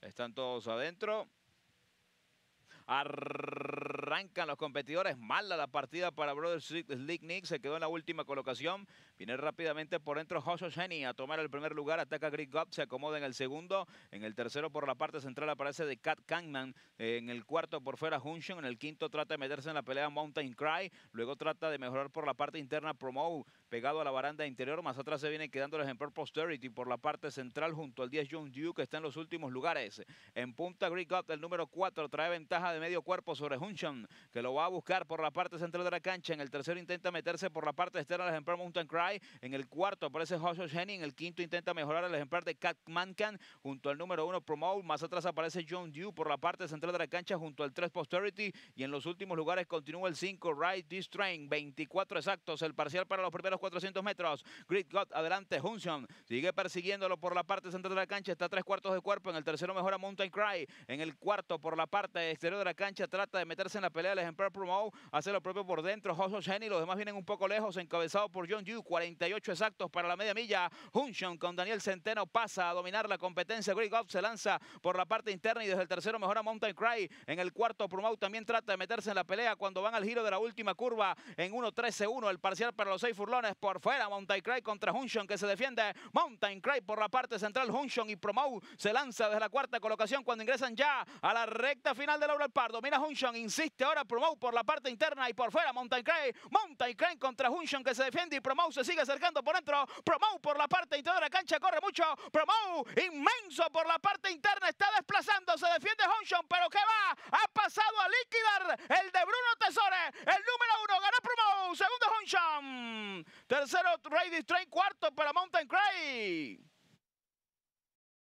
Están todos adentro. Arrancan los competidores. Mala la partida para Brothers Slick Nick. Se quedó en la última colocación. Viene rápidamente por dentro Josh Osheni a tomar el primer lugar. Ataca Greg Gott. Se acomoda en el segundo. En el tercero por la parte central aparece de Cat Kangman. En el cuarto por fuera Hunshon. En el quinto trata de meterse en la pelea Mountain Cry. Luego trata de mejorar por la parte interna Promo. Pegado a la baranda interior. Más atrás se viene quedando el ejemplar Posterity por la parte central junto al 10 John Duke, que está en los últimos lugares. En punta Greg Gott, el número 4, trae ventaja de medio cuerpo sobre Hunshon, que lo va a buscar por la parte central de la cancha. En el tercero intenta meterse por la parte externa el ejemplar Mountain Cry. En el cuarto aparece Josh Osheni. En el quinto intenta mejorar el ejemplar de Cat Mancan junto al número 1 Promote. Más atrás aparece John Dew por la parte central de la cancha junto al 3 Posterity. Y en los últimos lugares continúa el 5 Ride This Train. 24 exactos el parcial para los primeros 400 metros. Greg Gott adelante. Hunshon sigue persiguiéndolo por la parte central de la cancha. Está a 3/4 de cuerpo. En el tercero mejora Mountain Cry. En el cuarto por la parte exterior de la cancha trata de meterse en la pelea el ejemplar Promo. Hace lo propio por dentro Josh Osheni. Los demás vienen un poco lejos, encabezado por John Dew. 48 exactos para la media milla. Hunshon con Daniel Centeno pasa a dominar la competencia. Greg Gott se lanza por la parte interna y desde el tercero mejora Mountain Cry. En el cuarto Promo también trata de meterse en la pelea cuando van al giro de la última curva en 1:13.1 el parcial para los 6 furlones. Por fuera Mountain Cry contra Hunshon, que se defiende. Mountain Cry por la parte central. Hunshon y Promo se lanza desde la cuarta colocación cuando ingresan ya a la recta final de Laurel Park. Domina Hunshon, insiste ahora Promo por la parte interna y por fuera Mountain Cry. Mountain Cry contra Hunshon, que se defiende y Promo se sigue acercando por dentro. Promo por la parte interior de la cancha, corre mucho. Promo inmenso por la parte interna, está desplazando, se defiende Hunshon, pero ¿qué va? Ha pasado a liquidar el de Bruno Tesore. El número 1 gana Promo, segundo Hunshon. Tercero Radius Train, cuarto para Mountain Cry.